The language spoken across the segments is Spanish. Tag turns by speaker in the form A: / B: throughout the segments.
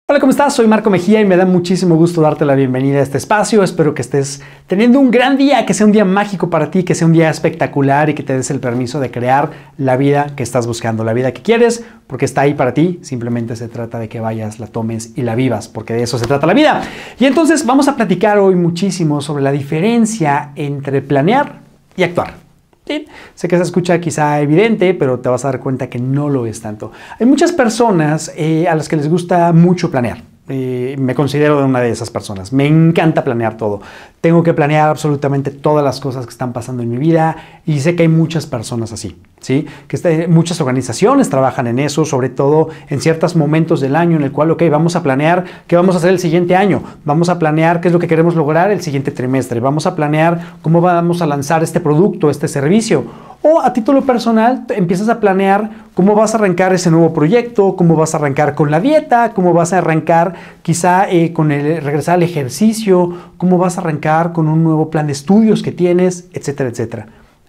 A: Hola, ¿cómo estás? Soy Marco Mejía y me da muchísimo gusto darte la bienvenida a este espacio. Espero que estés teniendo un gran día, que sea un día mágico para ti, que sea un día espectacular y que te des el permiso de crear la vida que estás buscando, la vida que quieres, porque está ahí para ti. Simplemente se trata de que vayas, la tomes y la vivas, porque de eso se trata la vida. Y entonces vamos a platicar hoy muchísimo sobre la diferencia entre planear y actuar. Sí, sé que se escucha quizá evidente, pero te vas a dar cuenta que no lo es tanto. Hay muchas personas a las que les gusta mucho planear. Me considero una de esas personas. Me encanta planear todo. Tengo que planear absolutamente todas las cosas que están pasando en mi vida y sé que hay muchas personas así, ¿sí? Muchas organizaciones trabajan en eso, sobre todo en ciertos momentos del año en el cual, ok, vamos a planear qué vamos a hacer el siguiente año, vamos a planear qué es lo que queremos lograr el siguiente trimestre, vamos a planear cómo vamos a lanzar este producto, este servicio. O a título personal empiezas a planear cómo vas a arrancar ese nuevo proyecto, cómo vas a arrancar con la dieta, cómo vas a arrancar quizá con el regresar al ejercicio, cómo vas a arrancar con un nuevo plan de estudios que tienes, etcétera, etcétera.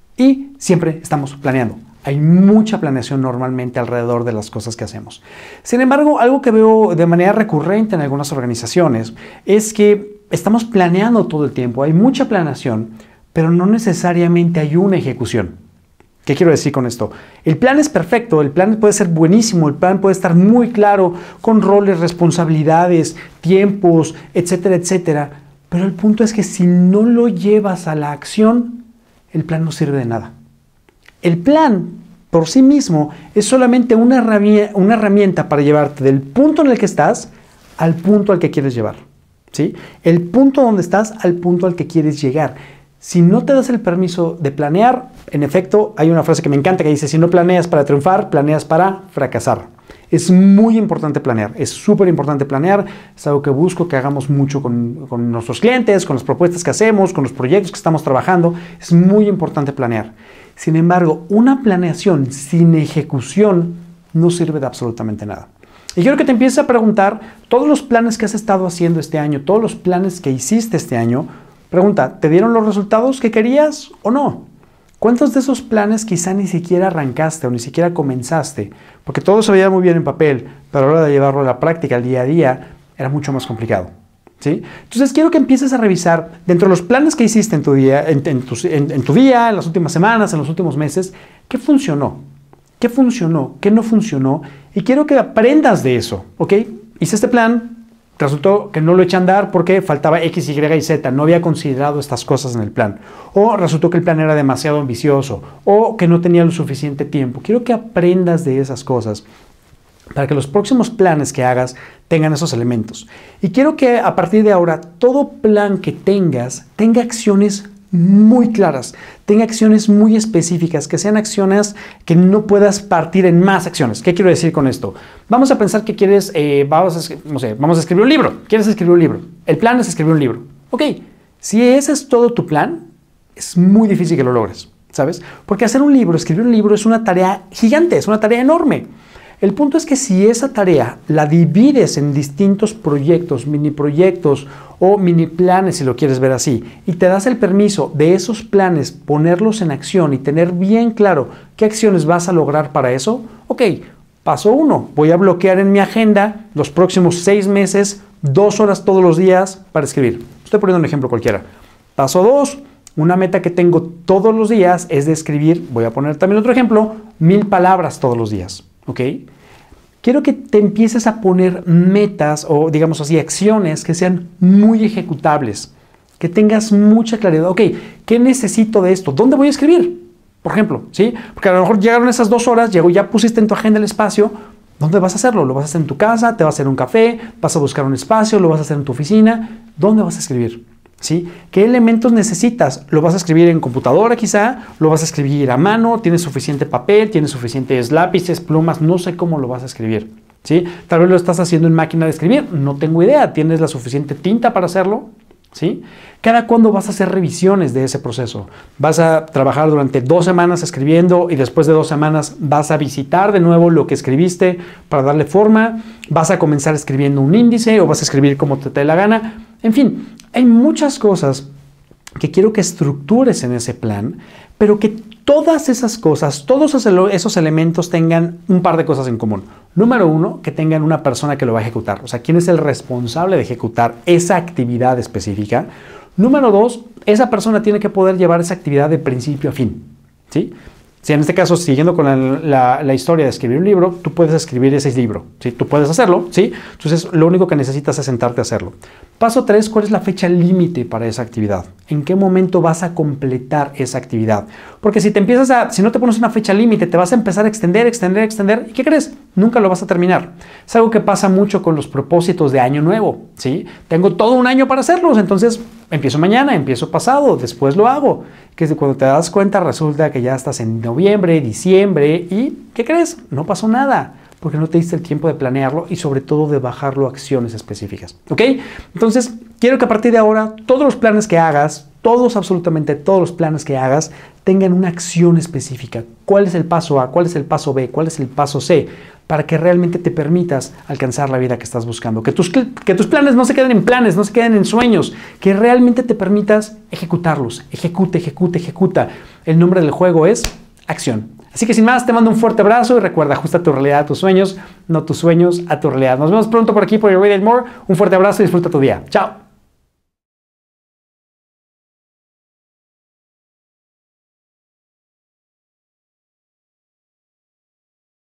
A: Y siempre estamos planeando. Hay mucha planeación normalmente alrededor de las cosas que hacemos. Sin embargo, algo que veo de manera recurrente en algunas organizaciones es que estamos planeando todo el tiempo. Hay mucha planeación, pero no necesariamente hay una ejecución. ¿Qué quiero decir con esto? El plan es perfecto, el plan puede ser buenísimo, el plan puede estar muy claro, con roles, responsabilidades, tiempos, etcétera, etcétera. Pero el punto es que si no lo llevas a la acción, el plan no sirve de nada. El plan por sí mismo es solamente una herramienta para llevarte del punto en el que estás al punto al que quieres llevar, ¿sí? El punto donde estás al punto al que quieres llegar. Si no te das el permiso de planear, en efecto, hay una frase que me encanta que dice, si no planeas para triunfar, planeas para fracasar. Es muy importante planear, es súper importante planear, es algo que busco que hagamos mucho con nuestros clientes, con las propuestas que hacemos, con los proyectos que estamos trabajando, es muy importante planear. Sin embargo, una planeación sin ejecución no sirve de absolutamente nada. Y quiero que te empieces a preguntar, todos los planes que has estado haciendo este año, todos los planes que hiciste este año, pregunta, ¿te dieron los resultados que querías o no? ¿Cuántos de esos planes quizá ni siquiera arrancaste o ni siquiera comenzaste? Porque todo se veía muy bien en papel, pero a la hora de llevarlo a la práctica, al día a día, era mucho más complicado, ¿sí? Entonces quiero que empieces a revisar dentro de los planes que hiciste en tu día, en tu día, en las últimas semanas, en los últimos meses, ¿qué funcionó? ¿Qué funcionó? ¿Qué no funcionó? Y quiero que aprendas de eso, ¿ok? Hice este plan. Resultó que no lo eché a andar porque faltaba X, Y y Z. No había considerado estas cosas en el plan. O resultó que el plan era demasiado ambicioso. O que no tenía lo suficiente tiempo. Quiero que aprendas de esas cosas para que los próximos planes que hagas tengan esos elementos. Y quiero que a partir de ahora todo plan que tengas tenga acciones muy claras, tenga acciones muy específicas, que sean acciones que no puedas partir en más acciones. ¿Qué quiero decir con esto? Vamos a pensar que quieres, vamos a escribir un libro. ¿Quieres escribir un libro? El plan es escribir un libro. Ok, si ese es todo tu plan, es muy difícil que lo logres, ¿sabes? Porque hacer un libro, escribir un libro es una tarea gigante, es una tarea enorme. El punto es que si esa tarea la divides en distintos proyectos, mini proyectos o mini planes, si lo quieres ver así, y te das el permiso de esos planes ponerlos en acción y tener bien claro qué acciones vas a lograr para eso, ok, paso 1, voy a bloquear en mi agenda los próximos 6 meses, 2 horas todos los días para escribir. Estoy poniendo un ejemplo cualquiera. Paso 2, una meta que tengo todos los días es de escribir, voy a poner también otro ejemplo, 1000 palabras todos los días. ¿Ok? Quiero que te empieces a poner metas o, digamos así, acciones que sean muy ejecutables, que tengas mucha claridad. Ok, ¿qué necesito de esto? ¿Dónde voy a escribir? Por ejemplo, ¿sí? Porque a lo mejor llegaron esas 2 horas, ya pusiste en tu agenda el espacio. ¿Dónde vas a hacerlo? ¿Lo vas a hacer en tu casa? ¿Te vas a hacer un café? ¿Vas a buscar un espacio? ¿Lo vas a hacer en tu oficina? ¿Dónde vas a escribir? ¿Sí? ¿Qué elementos necesitas? ¿Lo vas a escribir en computadora quizá? ¿Lo vas a escribir a mano? ¿Tienes suficiente papel? ¿Tienes suficientes lápices, plumas? No sé cómo lo vas a escribir, ¿sí? Tal vez lo estás haciendo en máquina de escribir, no tengo idea. ¿Tienes la suficiente tinta para hacerlo? ¿Sí? ¿Cada cuándo vas a hacer revisiones de ese proceso? ¿Vas a trabajar durante 2 semanas escribiendo y después de 2 semanas vas a visitar de nuevo lo que escribiste para darle forma? ¿Vas a comenzar escribiendo un índice o vas a escribir como te dé la gana? En fin, hay muchas cosas que quiero que estructures en ese plan, pero que todas esas cosas, todos esos elementos tengan un par de cosas en común. Número uno, que tengan una persona que lo va a ejecutar. O sea, ¿quién es el responsable de ejecutar esa actividad específica? Número dos, esa persona tiene que poder llevar esa actividad de principio a fin, ¿sí? Si en este caso, siguiendo con la historia de escribir un libro, tú puedes escribir ese libro, ¿sí? Tú puedes hacerlo, ¿sí? Entonces, lo único que necesitas es sentarte a hacerlo. Paso 3, ¿cuál es la fecha límite para esa actividad? ¿En qué momento vas a completar esa actividad? Porque si no te pones una fecha límite, te vas a empezar a extender, ¿y qué crees? Nunca lo vas a terminar. Es algo que pasa mucho con los propósitos de año nuevo, ¿sí? Tengo todo un año para hacerlos, entonces empiezo mañana, empiezo pasado, después lo hago. Que es cuando te das cuenta resulta que ya estás en noviembre, diciembre y ¿qué crees? No pasó nada porque no te diste el tiempo de planearlo y sobre todo de bajarlo a acciones específicas, ¿ok? Entonces, quiero que a partir de ahora todos los planes que hagas, absolutamente todos los planes que hagas, tengan una acción específica. ¿Cuál es el paso A? ¿Cuál es el paso B? ¿Cuál es el paso C? Para que realmente te permitas alcanzar la vida que estás buscando. Que tus planes no se queden en planes, no se queden en sueños, que realmente te permitas ejecutarlos. Ejecuta. El nombre del juego es acción. Así que sin más, te mando un fuerte abrazo y recuerda, ajusta tu realidad a tus sueños, no tus sueños a tu realidad. Nos vemos pronto por aquí por Irradiate More. Un fuerte abrazo y disfruta tu día. Chao.